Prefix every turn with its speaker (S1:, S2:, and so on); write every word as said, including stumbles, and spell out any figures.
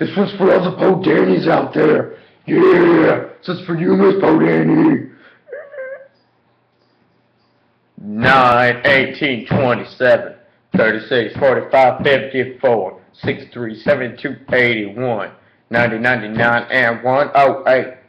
S1: This one's for all the Podanys out there. Yeah, this is for you, Miss Podany.
S2: nine, eighteen, twenty-seven, thirty-six, forty-five, fifty-four, sixty-three, seventy-two, eighty-one, ninety, ninety-nine, and one oh eight.